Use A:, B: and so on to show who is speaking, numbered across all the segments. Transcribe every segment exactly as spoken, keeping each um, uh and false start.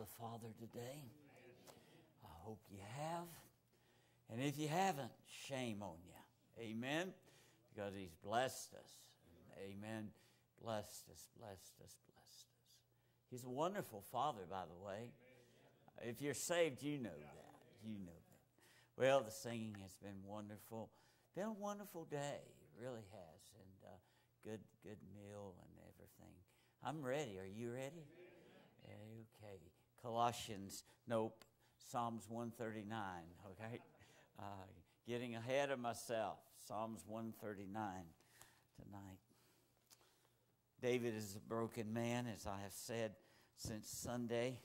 A: the Father today? I hope you have. And if you haven't, shame on you. Amen? Because He's blessed us. Amen. Blessed us, blessed us, blessed us. He's a wonderful Father, by the way. If you're saved, you know that. You know that. Well, the singing has been wonderful. Been a wonderful day. It really has. And uh, good, good meal and everything. I'm ready. Are you ready? Okay. Colossians, nope. Psalms one thirty-nine, okay? Uh, getting ahead of myself. Psalms one thirty-nine tonight. David is a broken man, as I have said since Sunday.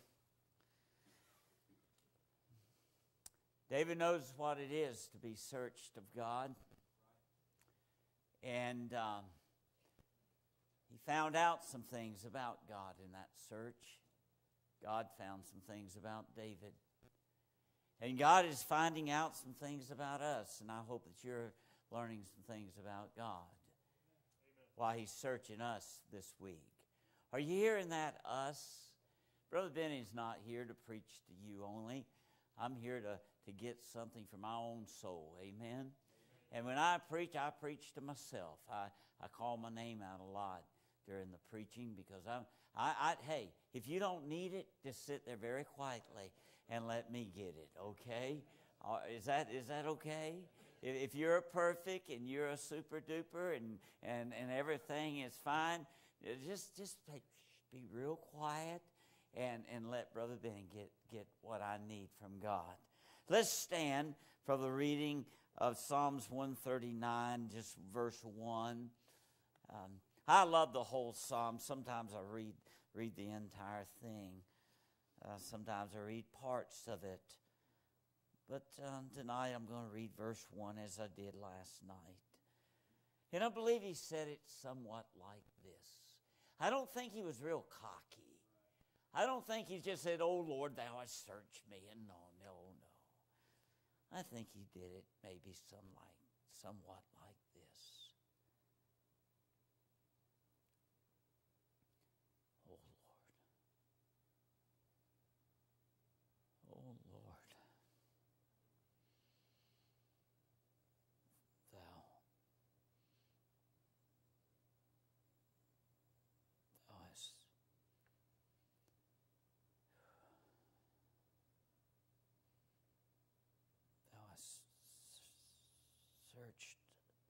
A: David knows what it is to be searched of God. And um, he found out some things about God in that search. God found some things about David. And God is finding out some things about us. And I hope that you're learning some things about God Amen. While He's searching us this week. Are you hearing that, us? Brother Benny's not here to preach to you only. I'm here to, to get something for my own soul. Amen? Amen. And when I preach, I preach to myself. I, I call my name out a lot during the preaching because I'm, I, I, hey, if you don't need it, just sit there very quietly and let me get it, okay? Uh, is that is that okay? If, if you're perfect and you're a super duper and, and, and everything is fine, just just be, be real quiet and, and let Brother Ben get, get what I need from God. Let's stand for the reading of Psalms one thirty-nine, just verse one. Um, I love the whole psalm. Sometimes I read read the entire thing. Uh, sometimes I read parts of it. But um, tonight I'm going to read verse one as I did last night. And I believe he said it somewhat like this. I don't think he was real cocky. I don't think he just said, "Oh Lord, thou hast searched me." And no, no, no. I think he did it maybe some like, somewhat like this. Oh Lord. Oh Lord. Thou. Thou hast. Thou hast searched.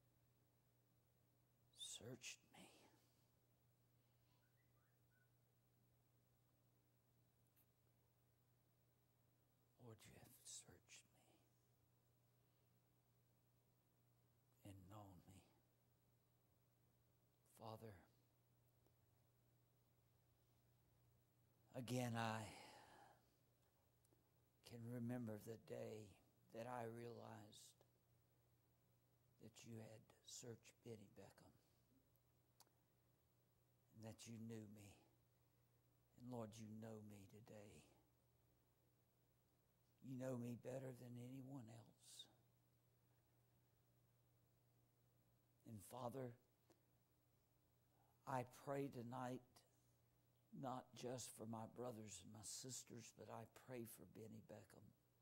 A: Searched me. Lord, you have searched me and known me. Father, again, I can remember the day that I realized that you had searched Benny Beckham and that you knew me. And Lord, you know me today. You know me better than anyone else. And Father, I pray tonight, not just for my brothers and my sisters, but I pray for Benny Beckham.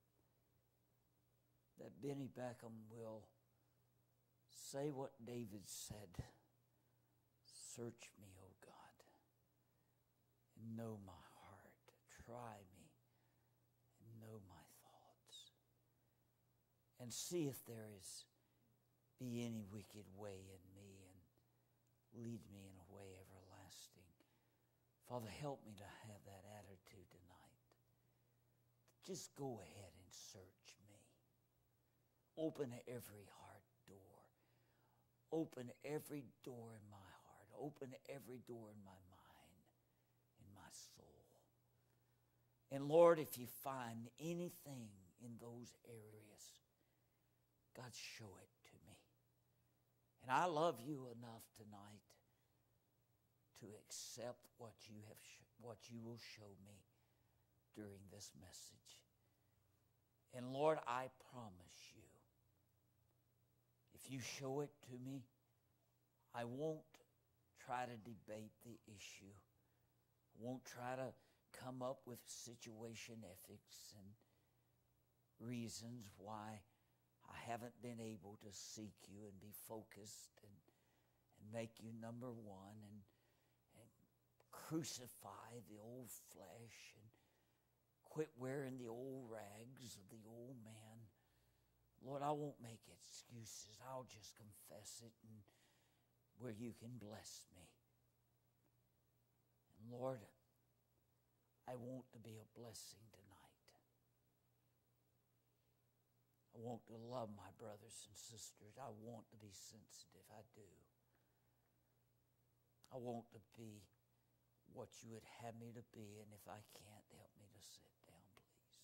A: That Benny Beckham will say what David said. Search me, O God, and know my heart. Try me and know my thoughts. And see if there is be any wicked way in me and lead me in a way everlasting. Father, help me to have that attitude tonight. Just go ahead and search me. Open every heart door. Open every door in my heart. Open every door in my mind, in my soul. And Lord, if you find anything in those areas, God, show it to me. And I love you enough tonight to accept what you have, sh- what you will show me during this message. And Lord, I promise you, if you show it to me, I won't try to debate the issue. I won't try to come up with situation ethics and reasons why I haven't been able to seek you and be focused and, and make you number one and, and crucify the old flesh and quit wearing the old rags of the old man. Lord, I won't make excuses. I'll just confess it and where you can bless me. And Lord, I want to be a blessing tonight. I want to love my brothers and sisters. I want to be sensitive. I do. I want to be what you would have me to be, and if I can't, help me to sit down, please.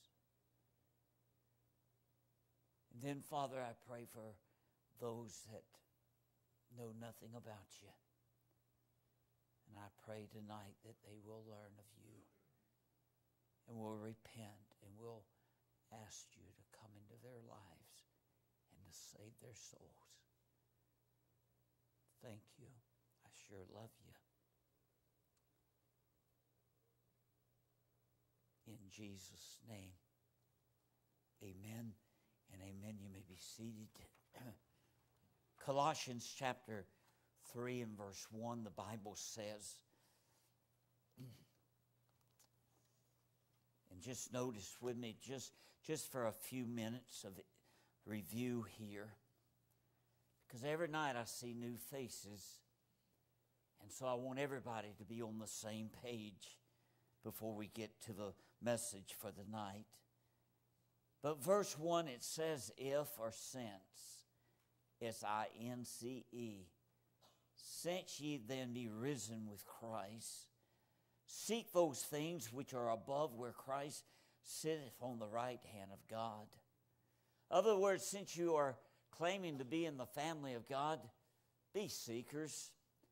A: And then, Father, I pray for those that know nothing about you. And I pray tonight that they will learn of you and will repent and will ask you to come into their lives and to save their souls. Thank you. I sure love you. In Jesus' name, amen and amen. You may be seated. Colossians chapter three and verse one, the Bible says, and just notice with me, just, just for a few minutes of review here, because every night I see new faces, and so I want everybody to be on the same page before we get to the message for the night. But verse one, it says, if or since, S I N C E, since ye then be risen with Christ, seek those things which are above where Christ sitteth on the right hand of God. In other words, since you are claiming to be in the family of God, be seekers.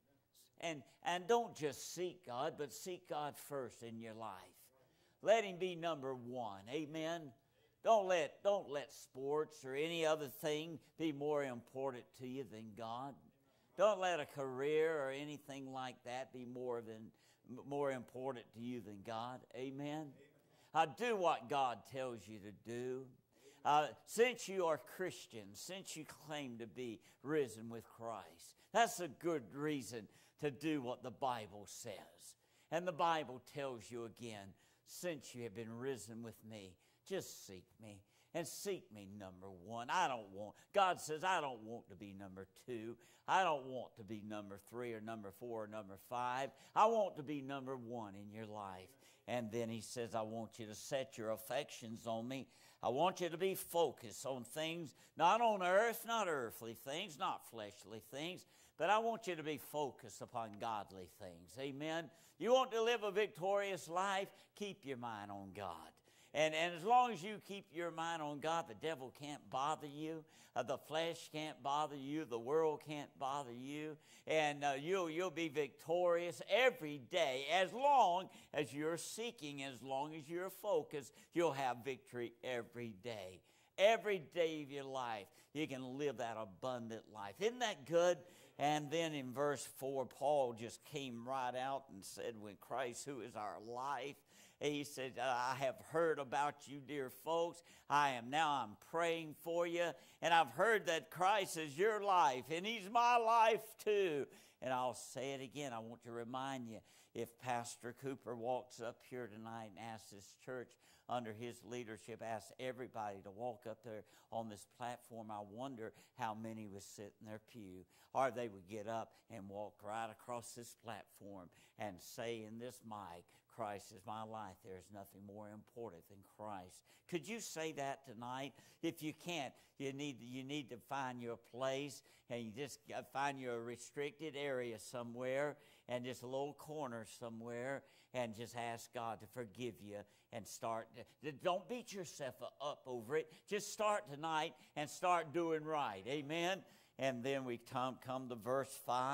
A: And, and don't just seek God, but seek God first in your life. Let Him be number one. Amen. Don't let, don't let sports or any other thing be more important to you than God. Don't let a career or anything like that be more than more important to you than God. Amen. Uh, do what God tells you to do. Uh, since you are Christians, since you claim to be risen with Christ, that's a good reason to do what the Bible says. And the Bible tells you again, since you have been risen with me, just seek me. And seek me number one. I don't want, God says, I don't want to be number two. I don't want to be number three or number four or number five. I want to be number one in your life. And then He says, I want you to set your affections on me. I want you to be focused on things, not on earth, not earthly things, not fleshly things, but I want you to be focused upon godly things. Amen. You want to live a victorious life? Keep your mind on God. And, and as long as you keep your mind on God, the devil can't bother you. Uh, the flesh can't bother you. The world can't bother you. And uh, you'll, you'll be victorious every day. As long as you're seeking, as long as you're focused, you'll have victory every day. Every day of your life, you can live that abundant life. Isn't that good? And then in verse four, Paul just came right out and said, when Christ, who is our life, he said, I have heard about you, dear folks. I am now, I'm praying for you. And I've heard that Christ is your life, and He's my life too. And I'll say it again. I want to remind you, if Pastor Cooper walks up here tonight and asks this church under his leadership, asks everybody to walk up there on this platform, I wonder how many would sit in their pew. Or they would get up and walk right across this platform and say in this mic, Christ is my life. There's nothing more important than Christ. Could you say that tonight? If you can't, you need, you need to find your place, and you just find your restricted area somewhere and just a little corner somewhere, and just ask God to forgive you and start. Don't beat yourself up over it. Just start tonight and start doing right. Amen. And then we come, come to verse five.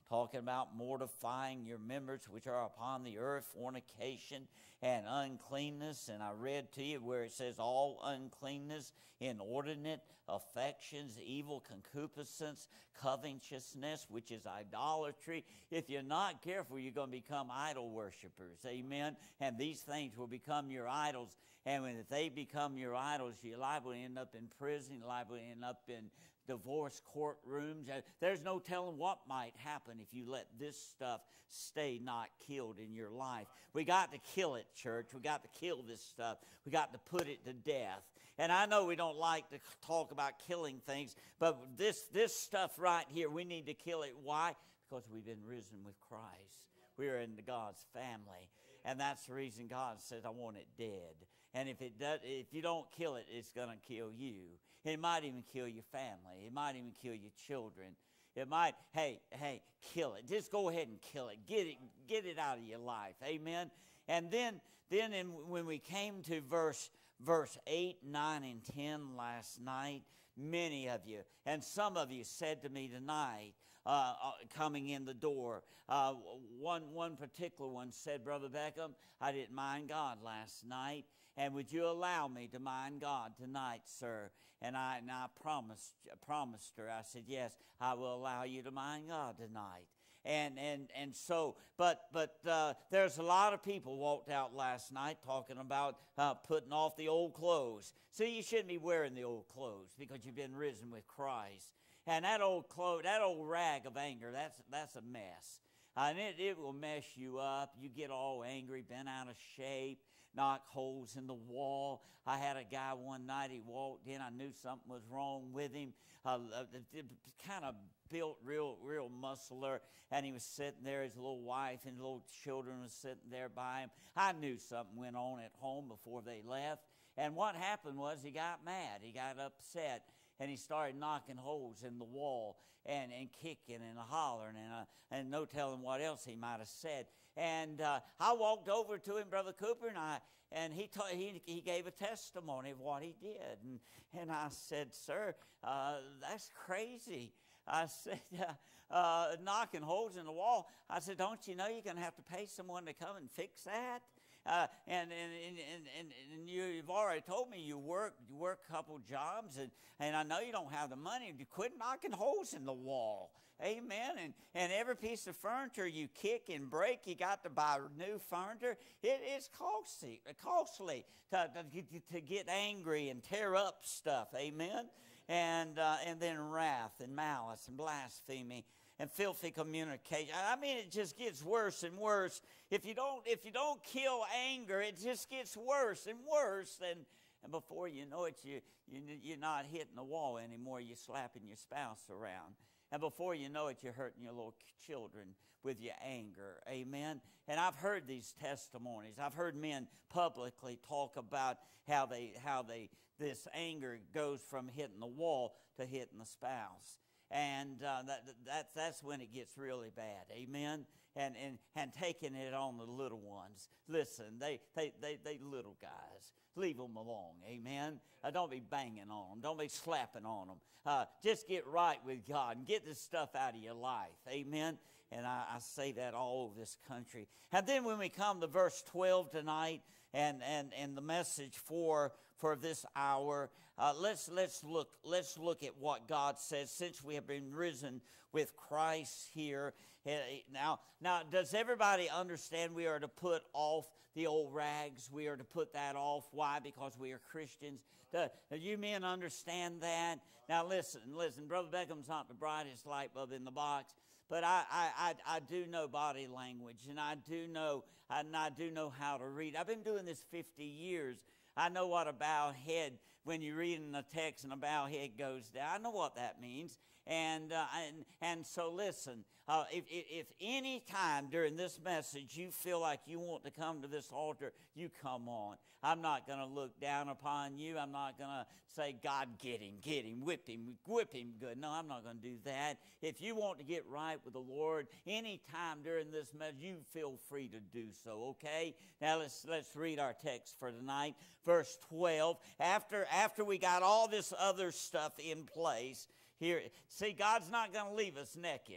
A: talking about mortifying your members which are upon the earth, fornication and uncleanness. And I read to you where it says all uncleanness, inordinate affections, evil concupiscence, covetousness, which is idolatry. If you're not careful, you're going to become idol worshipers. Amen. And these things will become your idols. And when if they become your idols, you're liable to end up in prison, you're liable to end up in divorce courtrooms. There's no telling what might happen if you let this stuff stay not killed in your life. We got to kill it, church. We got to kill this stuff. We got to put it to death. And I know we don't like to talk about killing things, but this, this stuff right here, we need to kill it. Why? Because we've been risen with Christ. We are in God's family. And that's the reason God says, I want it dead. And if it does, if you don't kill it, it's going to kill you. It might even kill your family. It might even kill your children. It might, hey, hey, kill it. Just go ahead and kill it. Get it, get it out of your life. Amen. And then, then in, when we came to verse verse eight, nine, and ten last night, many of you, and some of you said to me tonight, uh, uh, coming in the door, uh, one one particular one said, Brother Beckham, I didn't mind God last night. And would you allow me to mind God tonight, sir? And I, and I promised, promised her. I said, yes, I will allow you to mind God tonight. And and and so, but but uh, there's a lot of people walked out last night talking about uh, putting off the old clothes. See, you shouldn't be wearing the old clothes because you've been risen with Christ. And that old clothes, that old rag of anger, that's that's a mess. Uh, and it, it will mess you up. You get all angry, bent out of shape, knock holes in the wall. I had a guy one night, he walked in, I knew something was wrong with him. Uh, kind of built real, real muscular, and he was sitting there, his little wife and little children was sitting there by him. I knew something went on at home before they left. And what happened was he got mad, he got upset, and he started knocking holes in the wall and, and kicking and hollering, and, uh, and no telling what else he might have said. And uh, I walked over to him, Brother Cooper, and I and he ta- he he gave a testimony of what he did. And and I said, sir, uh, that's crazy. I said, uh, uh, knocking holes in the wall. I said, don't you know you're going to have to pay someone to come and fix that? Uh, and, and, and, and, and you've already told me you work you work a couple jobs, and, and I know you don't have the money to quit knocking holes in the wall. Amen. And, and every piece of furniture you kick and break, you got to buy new furniture. It is costly, costly to, to, to get angry and tear up stuff. Amen. And, uh, and then wrath and malice and blasphemy and filthy communication. I mean, it just gets worse and worse. If you don't, if you don't kill anger, it just gets worse and worse. And, and before you know it, you, you, you're not hitting the wall anymore. You're slapping your spouse around. And before you know it, you're hurting your little children with your anger. Amen. And I've heard these testimonies. I've heard men publicly talk about how they, how they, this anger goes from hitting the wall to hitting the spouse. And uh, that, that, that's when it gets really bad. Amen. And, and, and taking it on the little ones. Listen, they, they, they, they little guys. Leave them alone. Amen. Uh, don't be banging on them. Don't be slapping on them. Uh, just get right with God and get this stuff out of your life. Amen. And I, I say that all over this country. And then when we come to verse twelve tonight, and, and, and the message for for this hour, uh, let's let's look let's look at what God says. Since we have been risen with Christ here, now now does everybody understand we are to put off the old rags? We are to put that off. Why? Because we are Christians. Do, do you men understand that? Now listen, listen. Brother Beckham's not the brightest light bulb in the box, but I I I, I do know body language, and I do know and I do know how to read. I've been doing this fifty years. I know what a bowed head, when you're reading the text and a bowed head goes down. I know what that means. And uh, and, and so listen, uh, if, if, if any time during this message you feel like you want to come to this altar, you come on. I'm not going to look down upon you. I'm not going to say, God, get him, get him, whip him, whip him good. No, I'm not going to do that. If you want to get right with the Lord any time during this message, you feel free to do so, okay? Now let's let's read our text for tonight. Verse twelve, after, after we got all this other stuff in place, here, see, God's not going to leave us naked.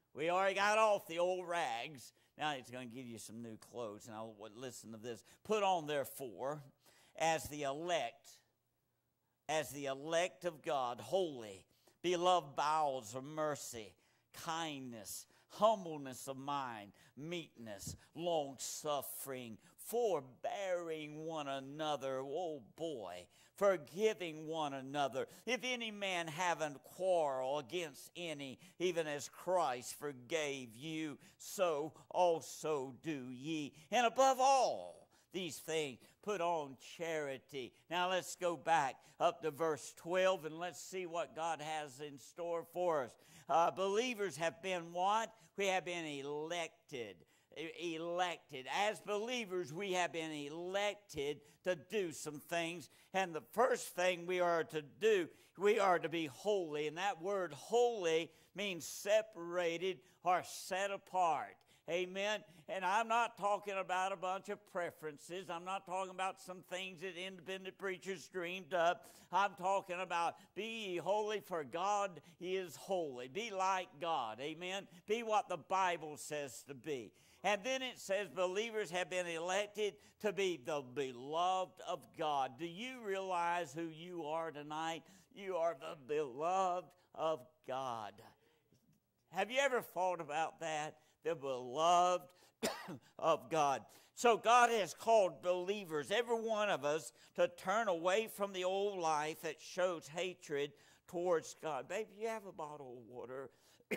A: We already got off the old rags. Now he's going to give you some new clothes. And I'll listen to this. Put on, therefore, as the elect, as the elect of God, holy, beloved bowels of mercy, kindness, humbleness of mind, meekness, long-suffering, forbearing one another, oh boy, forgiving one another. If any man have a quarrel against any, even as Christ forgave you, so also do ye. And above all these things, put on charity. Now let's go back up to verse twelve and let's see what God has in store for us. Uh, believers have been what? We have been elected. Elected. As believers, we have been elected to do some things. And the first thing we are to do, we are to be holy. And that word holy means separated or set apart. Amen. And I'm not talking about a bunch of preferences. I'm not talking about some things that independent preachers dreamed up. I'm talking about be ye holy, for God is holy. Be like God. Amen. Be what the Bible says to be. And then it says believers have been elected to be the beloved of God. Do you realize who you are tonight? You are the beloved of God. Have you ever thought about that? The beloved of God. So God has called believers, every one of us, to turn away from the old life that shows hatred towards God. Baby, you have a bottle of water.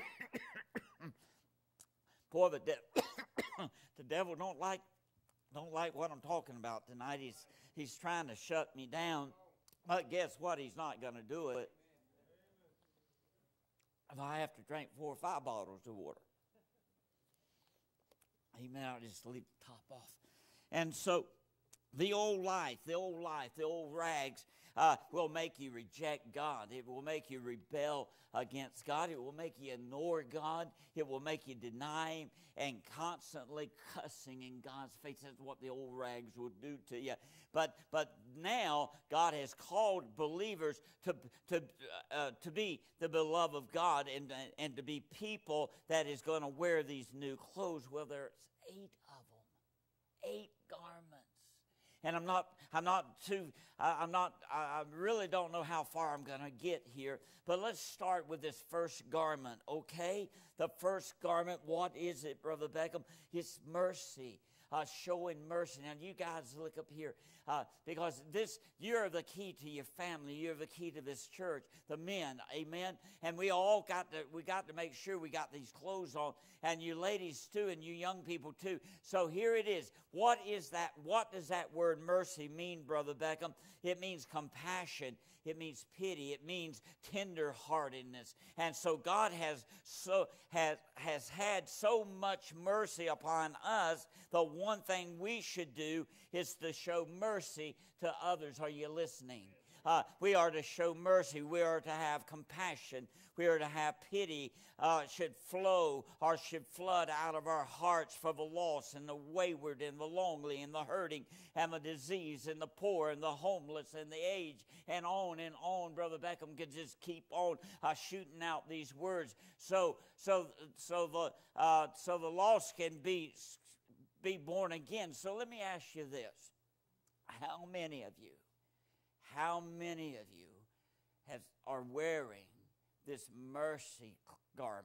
A: Boy, the, de- the devil don't like don't like what I'm talking about tonight. He's he's trying to shut me down. But guess what? He's not going to do it if I have to drink four or five bottles of water. Amen. I'll just leave the top off. And so the old life, the old life, the old rags uh, will make you reject God. It will make you rebel against God. It will make you ignore God. It will make you deny Him and constantly cussing in God's face. That's what the old rags will do to you. But but now God has called believers to to uh, to be the beloved of God and and to be people that is going to wear these new clothes. Well, there's eight of them, eight garments. And I'm not, I'm not too, I, I'm not, I, I really don't know how far I'm going to get here. But let's start with this first garment, okay? The first garment, what is it, Brother Beckham? It's mercy, uh, showing mercy. Now, you guys look up here, uh, because this, you're the key to your family. You're the key to this church, the men, amen? And we all got to, we got to make sure we got these clothes on. And you ladies too, and you young people too. So here it is. What is that? What does that word mercy mean, Brother Beckham? It means compassion. It means pity. It means tenderheartedness. And so God has so has has had so much mercy upon us. The one thing we should do is to show mercy to others. Are you listening? Uh, we are to show mercy. We are to have compassion. We are to have pity. Uh, should flow or should flood out of our hearts for the lost and the wayward and the lonely and the hurting and the diseased and the poor and the homeless and the aged and on and on. Brother Beckham could just keep on uh, shooting out these words. So, so, so the uh, so the lost can be be born again. So let me ask you this: how many of you? How many of you have, are wearing this mercy garment?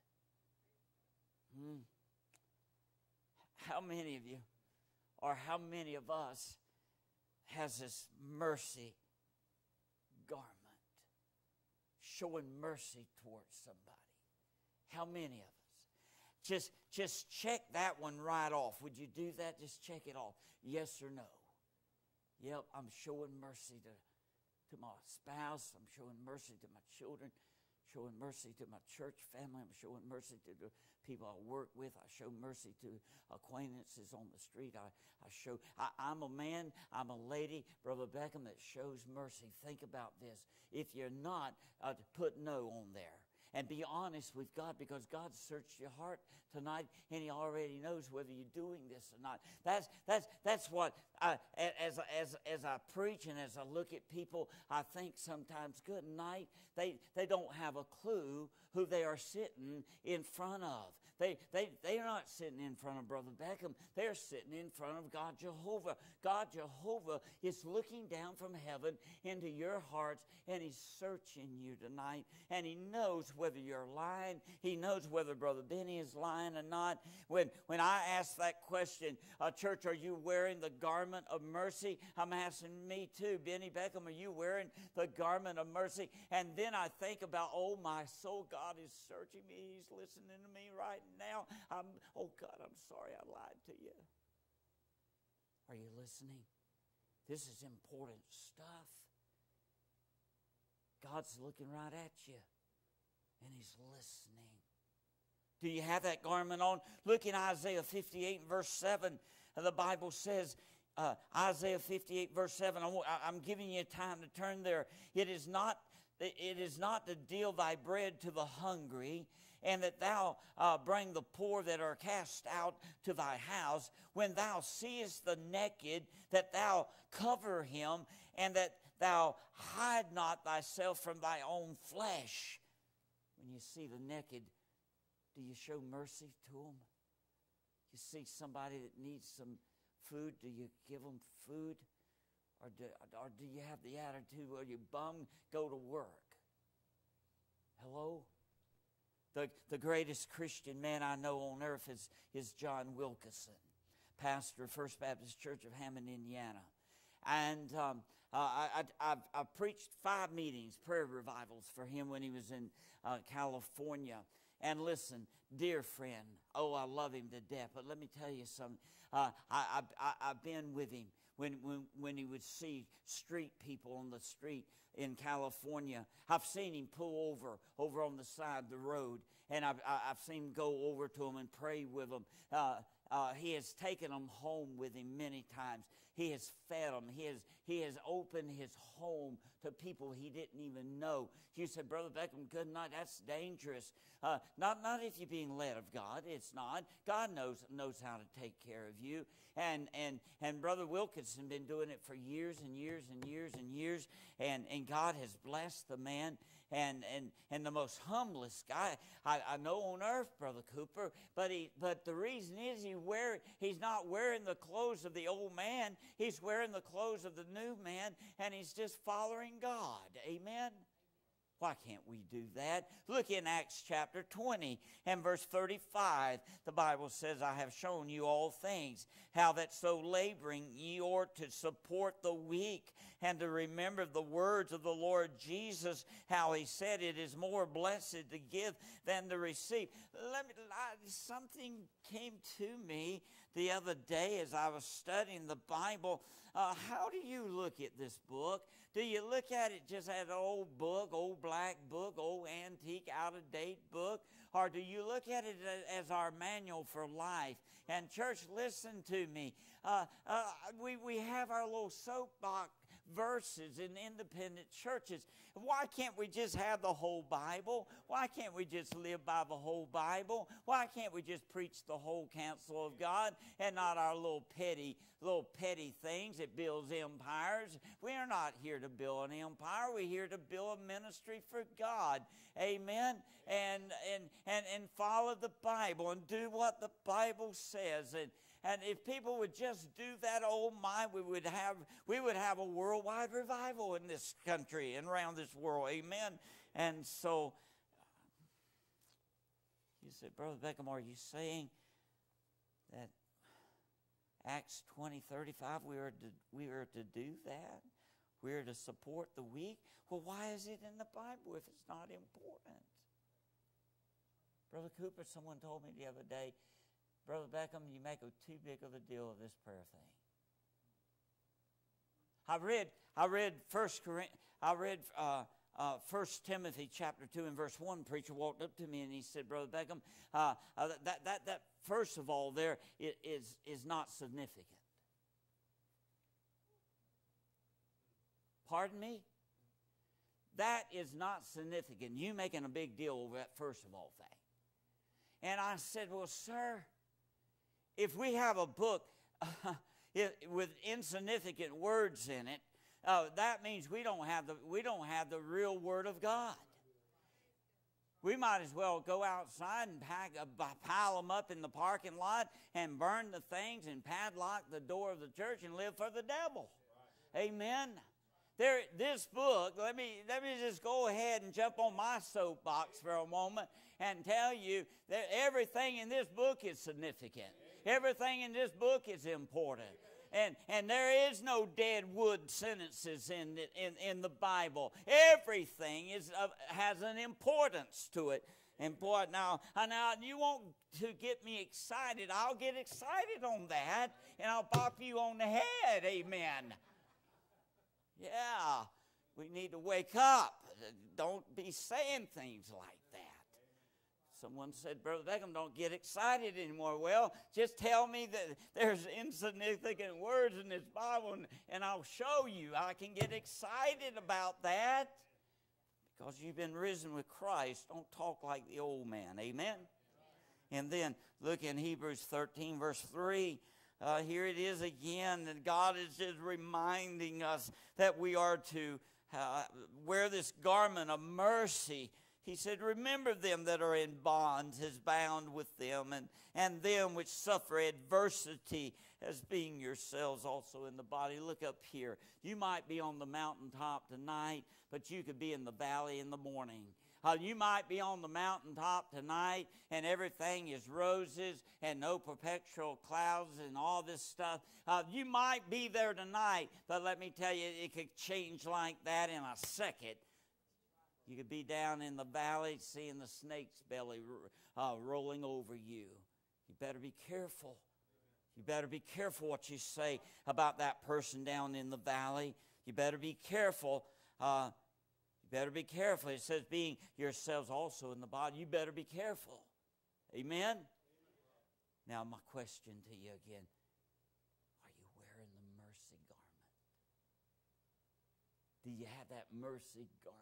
A: Hmm. How many of you, or how many of us, has this mercy garment? Showing mercy towards somebody. How many of us? Just, just check that one right off. Would you do that? Just check it off. Yes or no? Yep, I'm showing mercy to, to my spouse. I'm showing mercy to my children. Showing mercy to my church family. I'm showing mercy to the people I work with. I show mercy to acquaintances on the street. I, I show, I, I'm a man, I'm a lady, Brother Beckham, that shows mercy. Think about this. If you're not, uh, put no on there. and be honest with God, because God searched your heart tonight, and He already knows whether you're doing this or not. That's that's that's what I, as as as I preach and as I look at people, I think sometimes, good night, they they don't have a clue who they are sitting in front of. They they they are not sitting in front of Brother Beckham. They're sitting in front of God Jehovah. God Jehovah is looking down from heaven into your hearts, and He's searching you tonight, and He knows whether you're lying. He knows whether Brother Benny is lying or not. When when I ask that question, uh, church, are you wearing the garment of mercy? I'm asking me too. Benny Beckham, are you wearing the garment of mercy? And then I think about, oh, my soul, God is searching me. He's listening to me right now. I'm, oh, God, I'm sorry I lied to you. Are you listening? This is important stuff. God's looking right at you, and He's listening. Do you have that garment on? Look in Isaiah fifty-eight and verse seven. The Bible says, uh, Isaiah fifty-eight verse seven, I, I'm giving you time to turn there. It is not, it is not to deal thy bread to the hungry, and that thou uh, bring the poor that are cast out to thy house. When thou seest the naked, that thou cover him, and that thou hide not thyself from thy own flesh. When you see the naked, do you show mercy to them? You see somebody that needs some food, do you give them food? Or do, or do you have the attitude, well, you bum, go to work? Hello? The, the greatest Christian man I know on earth is, is John Wilkerson, pastor of First Baptist Church of Hammond, Indiana. And um, uh, I, I, I've, I've preached five meetings, prayer revivals for him when he was in uh, California. And listen, dear friend, oh, I love him to death. But let me tell you something. Uh, I, I, I, I've been with him when, when, when he would see street people on the street in California. I've seen him pull over, over on the side of the road. And I've, I've seen him go over to them and pray with them. Uh, uh, he has taken them home with him many times. He has fed them. He has, he has opened his home to people he didn't even know. You said, Brother Beckham, good night. That's dangerous. Uh, not, not if you're being led of God. It's not. God knows, knows how to take care of you. And, and, and Brother Wilkinson been doing it for years and years and years and years. And, and God has blessed the man. And, and, and the most humblest guy I, I know on earth, Brother Cooper. But he but the reason is he wear he's not wearing the clothes of the old man. He's wearing the clothes of the new man, and he's just following God. Amen. Why can't we do that? Look in Acts chapter twenty and verse thirty-five. The Bible says, I have shown you all things, how that so laboring ye ought to support the weak, and to remember the words of the Lord Jesus, how He said, it is more blessed to give than to receive. Let me, I, something came to me the other day as I was studying the Bible. Uh, how do you look at this book? Do you look at it just as an old book, old black book, old antique, out-of-date book? Or do you look at it as our manual for life? And church, listen to me. Uh, uh, we, we have our little soapbox verses in independent churches. Why can't we just have the whole Bible? Why can't we just live by the whole Bible? Why can't we just preach the whole counsel of God and not our little petty, little petty things that builds empires? We are not here to build an empire. We're here to build a ministry for God. Amen. And and and and follow the Bible and do what the Bible says. And And if people would just do that, oh my, we would have we would have a worldwide revival in this country and around this world. Amen. And so you said, Brother Beckham, are you saying that Acts twenty thirty-five we are to we are to do that? We are to support the weak? Well, why is it in the Bible if it's not important? Brother Cooper, someone told me the other day, Brother Beckham, you make a too big of a deal of this prayer thing. I read, I read First I read uh, uh, First Timothy chapter two and verse one. Preacher walked up to me and he said, Brother Beckham, uh, uh, that that that first of all there is is not significant. Pardon me. that is not significant. You making a big deal over that first of all thing. And I said, well, sir, if we have a book uh, with insignificant words in it, uh, that means we don't have the we don't have the real Word of God. We might as well go outside and pack a, pile them up in the parking lot and burn the things and padlock the door of the church and live for the devil. Right. Amen. There, this book, let me, let me just go ahead and jump on my soapbox for a moment and tell you that everything in this book is significant. Everything in this book is important. And, and there is no dead wood sentences in, in, in the Bible. Everything is uh, has an importance to it. Important. Now, now, you want to get me excited, I'll get excited on that, and I'll pop you on the head. Amen. Yeah, we need to wake up. Don't be saying things like that. Someone said, Brother Beckham, don't get excited anymore. Well, just tell me that there's insignificant words in this Bible, and, and I'll show you. I can get excited about that because you've been risen with Christ. Don't talk like the old man. Amen? And then look in Hebrews thirteen, verse three. Uh, here it is again, that God is just reminding us that we are to uh, wear this garment of mercy. He said, remember them that are in bonds as bound with them, and, and them which suffer adversity as being yourselves also in the body. Look up here. You might be on the mountaintop tonight, but you could be in the valley in the morning. Uh, you might be on the mountaintop tonight and everything is roses and no perpetual clouds and all this stuff. Uh, you might be there tonight, but let me tell you, it could change like that in a second. You could be down in the valley seeing the snake's belly uh, rolling over you. You better be careful. You better be careful what you say about that person down in the valley. You better be careful. Uh, you better be careful. It says being yourselves also in the body. You better be careful. Amen? Now my question to you again. Are you wearing the mercy garment? Do you have that mercy garment?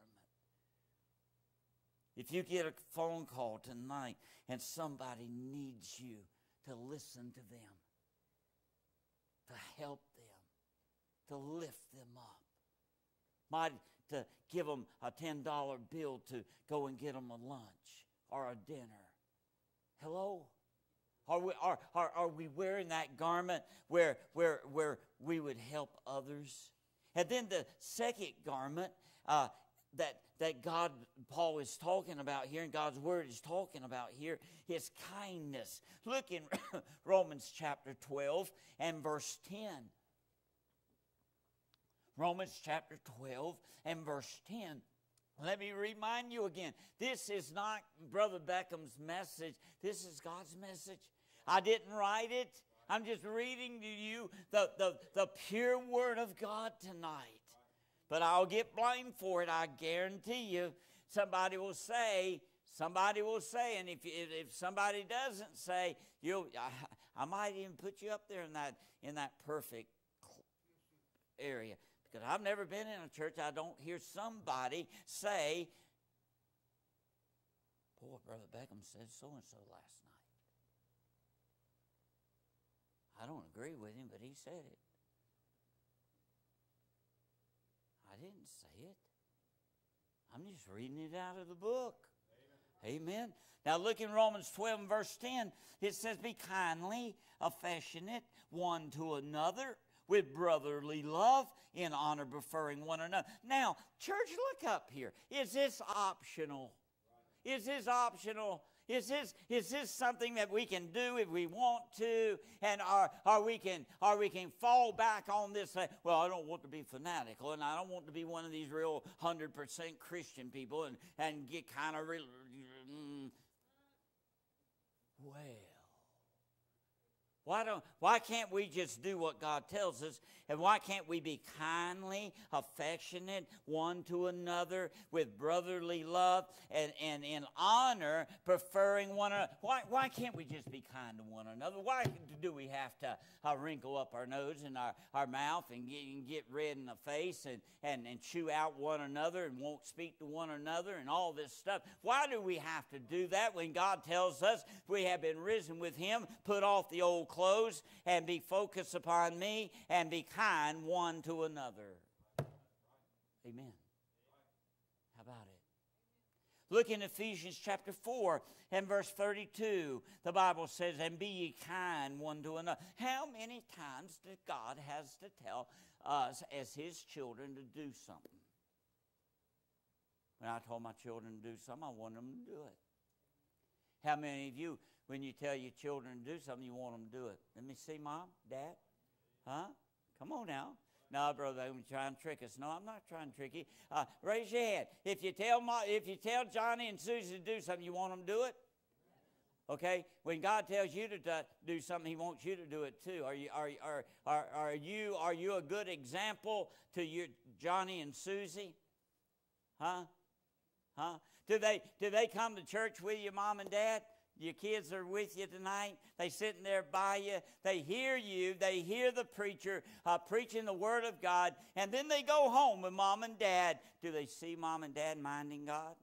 A: If you get a phone call tonight and somebody needs you to listen to them, to help them, to lift them up, might to give them a ten dollar bill to go and get them a lunch or a dinner. Hello? Are we, are, are, are we wearing that garment where, where, where we would help others? And then the second garment uh, that that God, Paul is talking about here, and God's Word is talking about here, is kindness. Look in Romans chapter twelve and verse ten. Romans chapter twelve and verse ten. Let me remind you again, this is not Brother Beckham's message. This is God's message. I didn't write it. I'm just reading to you the, the, the pure Word of God tonight. But I'll get blamed for it, I guarantee you. Somebody will say, somebody will say, and if if, if somebody doesn't say, you, I, I might even put you up there in that in that perfect area. Because I've never been in a church I don't hear somebody say, boy, Brother Beckham said so-and-so last night. I don't agree with him, but he said it. I didn't say it. I'm just reading it out of the book. Amen. Amen. Now look in Romans twelve and verse ten. It says, be kindly, affectionate one to another, with brotherly love, in honor preferring one another. Now, church, look up here. Is this optional? Is this optional? Is this, is this something that we can do if we want to? And or, or, we can, or we can fall back on this, uh, well, I don't want to be fanatical, and I don't want to be one of these real one hundred percent Christian people and, and get kind of real. Mm, well, Why don't? Why can't we just do what God tells us? And why can't we be kindly, affectionate one to another with brotherly love and, and in honor, preferring one another? Why, why can't we just be kind to one another? Why do we have to uh, wrinkle up our nose and our, our mouth and get, and get red in the face and, and, and chew out one another and won't speak to one another and all this stuff? Why do we have to do that when God tells us we have been risen with Him? Put off the old clothes and be focused upon me and be kind one to another. Amen. How about it? Look in Ephesians chapter four and verse thirty-two. The Bible says, and be ye kind one to another. How many times does God has to tell us as His children to do something? When I told my children to do something, I wanted them to do it. How many of you, when you tell your children to do something, you want them to do it? Let me see, Mom, Dad. Huh? Come on now. No, brother, they're trying to trick us. No, I'm not trying to trick you. Uh, raise your hand. If you tell Ma, if you tell Johnny and Susie to do something, you want them to do it? Okay? When God tells you to do something, He wants you to do it too. Are you are are are, are you are you a good example to your Johnny and Susie? Huh? Huh? Do they do they come to church with you, Mom and Dad? Your kids are with you tonight. They sitting there by you. They hear you. They hear the preacher uh, preaching the Word of God. And then they go home with Mom and Dad. Do they see Mom and Dad minding God?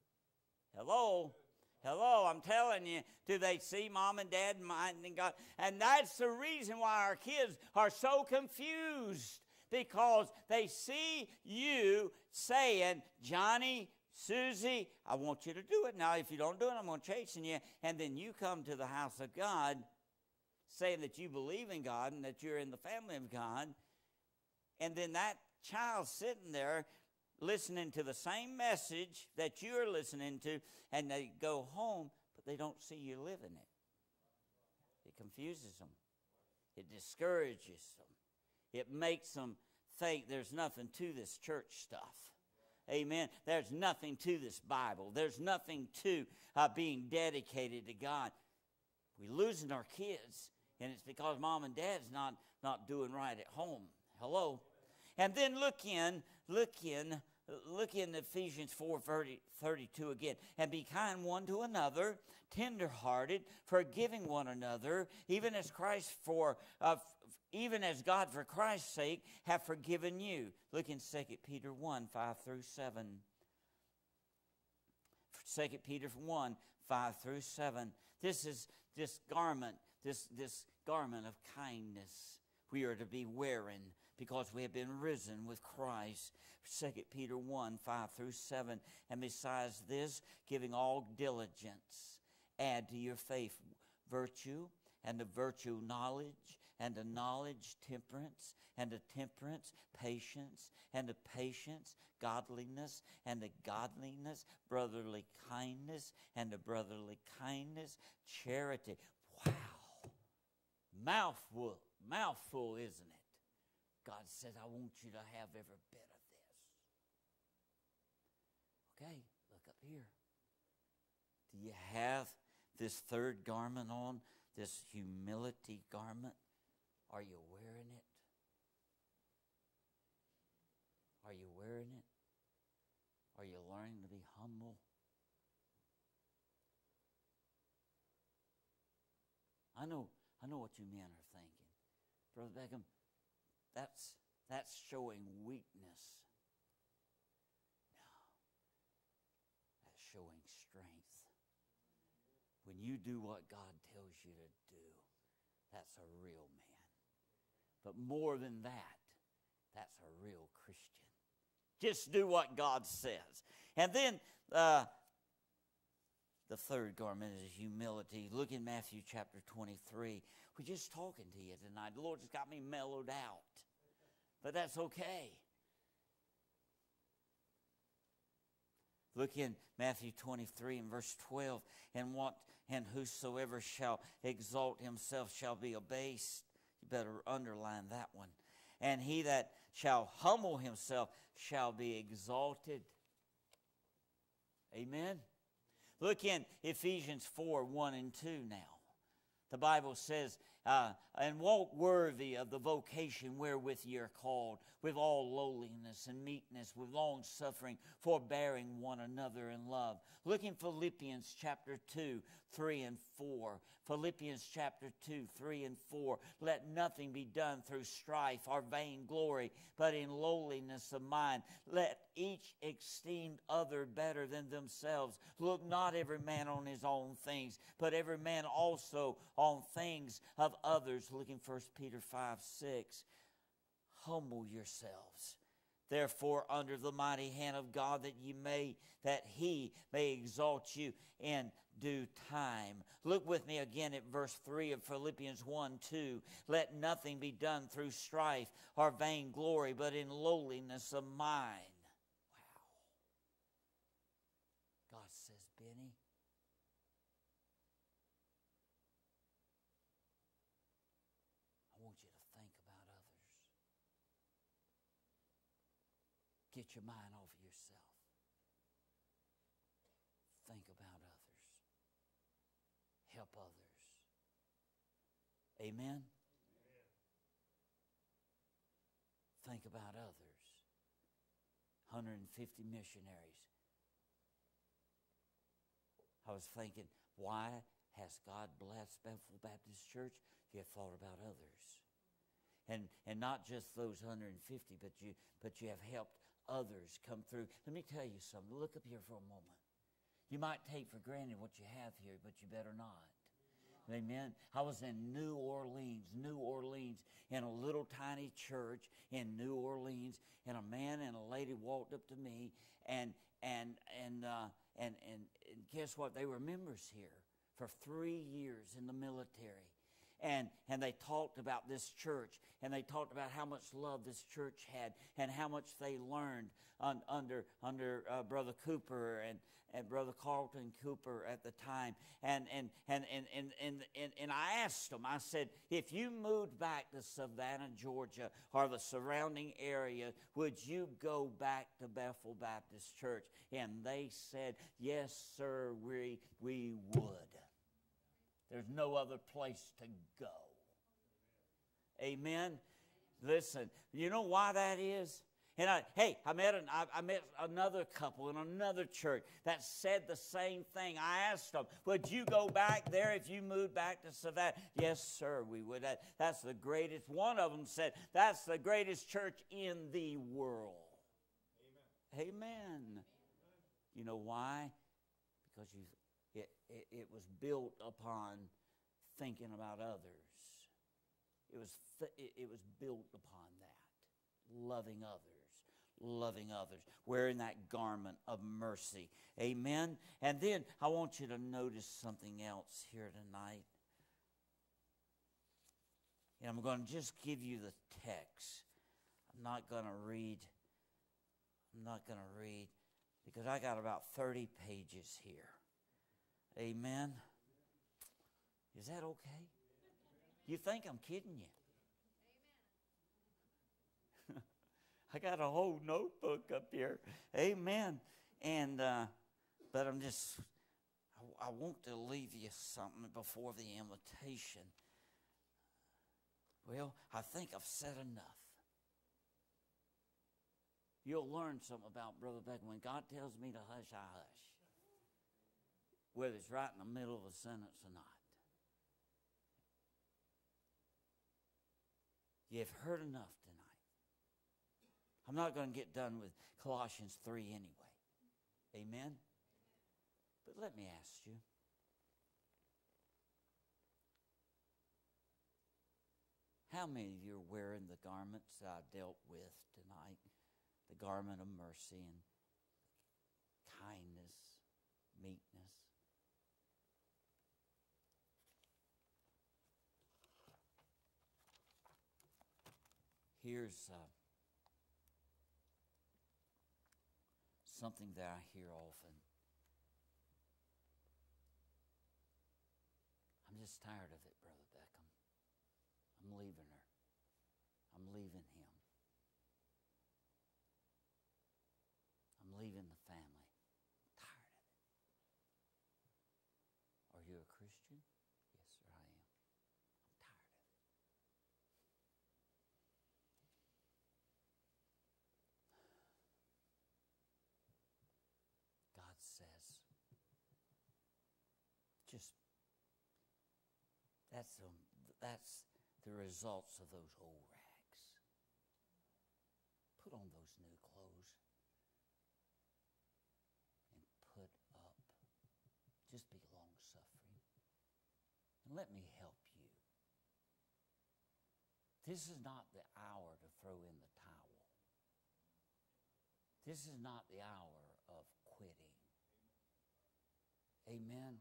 A: Hello? Hello, I'm telling you. Do they see Mom and Dad minding God? And that's the reason why our kids are so confused. Because they see you saying, Johnny, Susie, I want you to do it. Now, if you don't do it, I'm going to chasten you. And then you come to the house of God saying that you believe in God and that you're in the family of God. And then that child sitting there listening to the same message that you're listening to, and they go home, but they don't see you living it. It confuses them. It discourages them. It makes them think there's nothing to this church stuff. Amen. There's nothing to this Bible. There's nothing to uh, being dedicated to God. We're losing our kids, and it's because Mom and Dad's not, not doing right at home. Hello? And then look in, look in, look in Ephesians four thirty-two again. And be kind one to another, tenderhearted, forgiving one another, even as Christ for uh, even as God for Christ's sake have forgiven you. Look in Second Peter one, five through seven. Second Peter one, five through seven. This is this garment, this, this garment of kindness we are to be wearing because we have been risen with Christ. Second Peter one, five through seven. And besides this, giving all diligence, add to your faith virtue, and the virtue knowledge, and the knowledge temperance, and the temperance patience, and the patience godliness, and the godliness brotherly kindness, and the brotherly kindness charity. Wow. Mouthful, mouthful, isn't it? God says, I want you to have every bit of this. Okay, look up here. Do you have this third garment on, this humility garment? Are you wearing it? Are you wearing it? Are you learning to be humble? I know, I know what you men are thinking. Brother Beckham, that's, that's showing weakness. No, that's showing strength. When you do what God tells you to do, that's a real man. But more than that, that's a real Christian. Just do what God says. And then uh, the third garment is humility. Look in Matthew chapter twenty-three. We're just talking to you tonight. The Lord just got me mellowed out. But that's okay. Look in Matthew twenty-three and verse twelve. And what and whosoever shall exalt himself shall be abased. You better underline that one. And he that shall humble himself shall be exalted. Amen. Look in Ephesians four, one and two now. The Bible says, uh, and walk worthy of the vocation wherewith ye are called, with all lowliness and meekness, with long suffering, forbearing one another in love. Look in Philippians chapter two, three and four. Philippians chapter two, three and four. Let nothing be done through strife or vain glory, but in lowliness of mind. Let each esteem other better than themselves. Look not every man on his own things, but every man also on things of others. Look in First Peter five, six. Humble yourselves, therefore, under the mighty hand of God, that ye may, that he may exalt you in due time. Look with me again at verse three of Philippians one, two. Let nothing be done through strife or vain glory, but in lowliness of mind. Wow. God says, Benny, I want you to think about others. Get your mind off of yourself. Think about others. Help others. Amen? Amen. Think about others. one hundred fifty missionaries. I was thinking, why has God blessed Bethel Baptist Church? You have thought about others. And and not just those one hundred fifty, but you but you have helped others come through. Let me tell you something. Look up here for a moment. You might take for granted what you have here, but you better not. Amen. I was in New Orleans, New Orleans, in a little tiny church in New Orleans, and a man and a lady walked up to me, and and and uh, and, and and guess what? They were members here for three years in the military. And and they talked about this church, and they talked about how much love this church had, and how much they learned on, under under uh, Brother Cooper and, and Brother Carlton Cooper at the time. And and, and, and, and, and, and and I asked them, I said, if you moved back to Savannah, Georgia, or the surrounding area, would you go back to Bethel Baptist Church? And they said, yes, sir, we we would. There's no other place to go. Amen. Listen, you know why that is? And I, hey, I met an, I, I met another couple in another church that said the same thing. I asked them, would you go back there if you moved back to Savannah? Yes, sir, we would. That, that's the greatest. One of them said, that's the greatest church in the world. Amen. Amen. You know why? Because you It, it, it was built upon thinking about others. It was, th- it, it was built upon that. Loving others. Loving others. Wearing that garment of mercy. Amen? And then I want you to notice something else here tonight. And I'm going to just give you the text. I'm not going to read. I'm not going to read because I got about thirty pages here. Amen. Is that okay? You think I'm kidding you? I got a whole notebook up here. Amen. And uh, but I'm just I, I want to leave you something before the invitation. Well, I think I've said enough. You'll learn something about Brother Beck. When God tells me to hush, I hush. Whether it's right in the middle of a sentence or not. You've heard enough tonight. I'm not going to get done with Colossians three anyway. Amen? But let me ask you. How many of you are wearing the garments that I dealt with tonight? The garment of mercy and kindness, meekness. Here's uh, something that I hear often. I'm just tired of it, Brother Beckham. I'm leaving her. I'm leaving him. I'm leaving the family. I'm tired of it. Are you a Christian? Yes, sir, I am. I'm tired of it. just, that's the, that's the results of those old rags. Put on those new clothes and put up. Just be long-suffering. And let me help you. This is not the hour to throw in the towel. This is not the hour of quitting. Amen.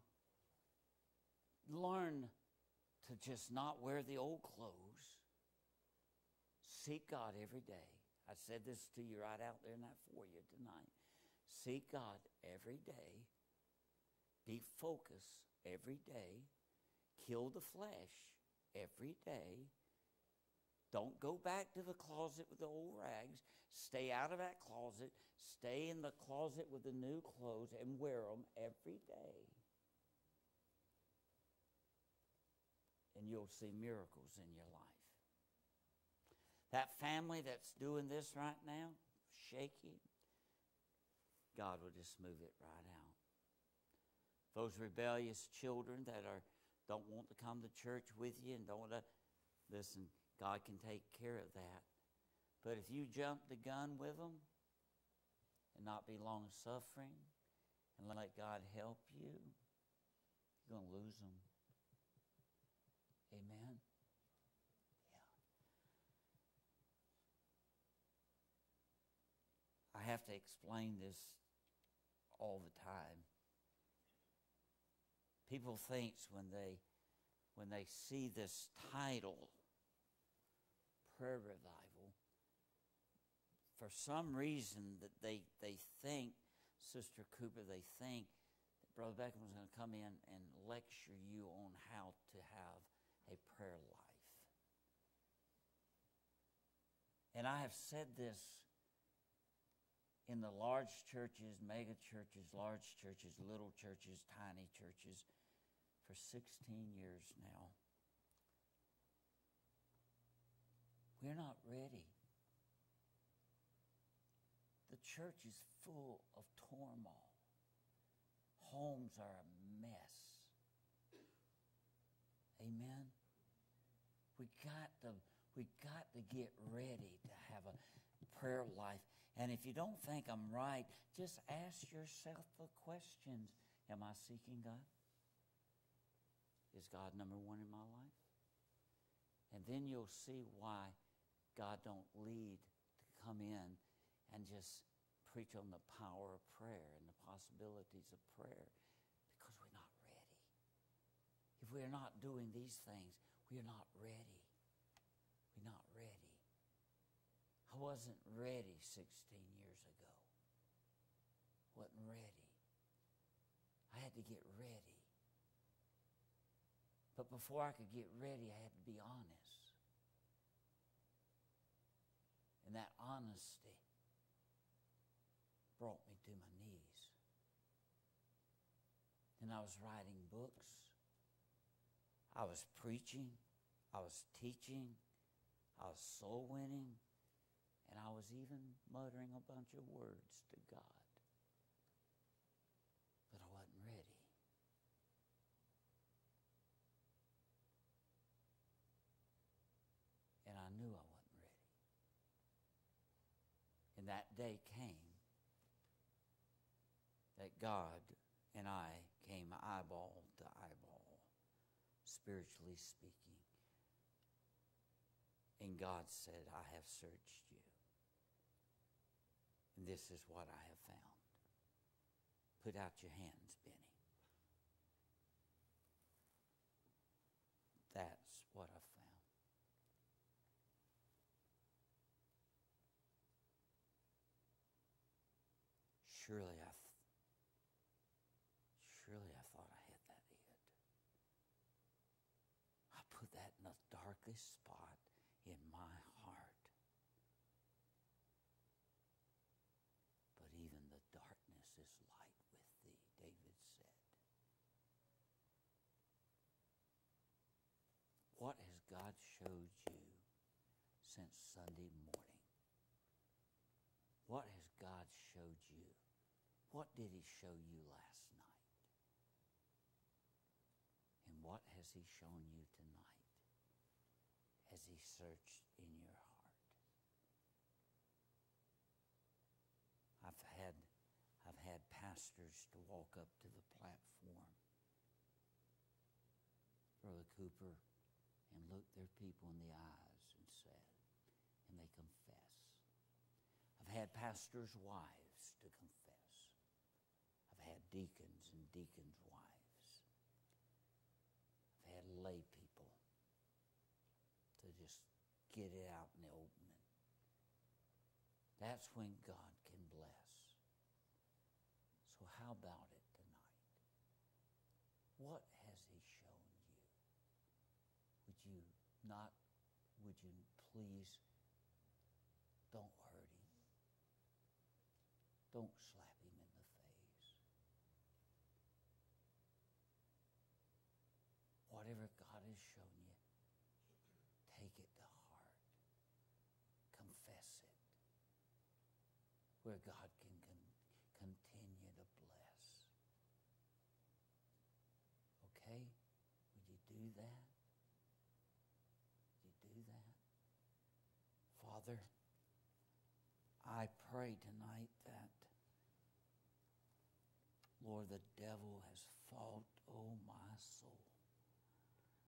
A: Learn to just not wear the old clothes. Seek God every day. I said this to you right out there in that foyer tonight. Seek God every day. Be focused every day. Kill the flesh every day. Don't go back to the closet with the old rags. Stay out of that closet. Stay in the closet with the new clothes and wear them every day. And you'll see miracles in your life. That family that's doing this right now, shaky, God will just move it right out. Those rebellious children that are don't want to come to church with you and don't want to listen, God can take care of that. But if you jump the gun with them and not be long-suffering and let God help you, you're going to lose them. Amen? Yeah. I have to explain this all the time. People think when they when they see this title, prayer revival, for some reason that they they think, Sister Cooper, they think that Brother Beckham was going to come in and lecture you on how to have a prayer life. And I have said this in the large churches, mega churches, large churches, little churches, tiny churches, for sixteen years now. We're not ready. The church is full of turmoil. Homes are a mess. Amen? We got to, we got to get ready to have a prayer life. And if you don't think I'm right, just ask yourself the questions. Am I seeking God? Is God number one in my life? And then you'll see why God don't lead to come in and just preach on the power of prayer and the possibilities of prayer, because we're not ready. If we're not doing these things, we're not ready. We're not ready. I wasn't ready sixteen years ago. Wasn't ready. I had to get ready. But before I could get ready, I had to be honest. And that honesty brought me to my knees. And I was writing books. I was preaching. I was teaching. I was soul winning. And I was even muttering a bunch of words to God. But I wasn't ready. And I knew I wasn't ready. And that day came that God and I came eyeball to eyeball, spiritually speaking. And God said, I have searched you. And this is what I have found. Put out your hands, Benny. That's what I found. Surely I, th- surely I thought I had that hid. I put that in the darkest spot in my heart. But even the darkness is light with thee, David said. What has God showed you since Sunday morning? What has God showed you? What did he show you last night? has He shown you tonight as He searched in your heart? I've had, I've had pastors to walk up to the platform, Brother Cooper, and look their people in the eyes and said, and they confess. I've had pastors' wives to confess. I've had deacons and deacons' wives. I've had lay people to just get it out in the open. That's when God can bless. So how about it tonight? What has He shown you? Would you not, would you please don't hurt Him. Don't slap Him in the face. Whatever God has shown you, take it to heart. Confess it. Where God can con- continue to bless. Okay? Would you do that? Would you do that? Father, I pray tonight that, Lord, the devil has fought, oh my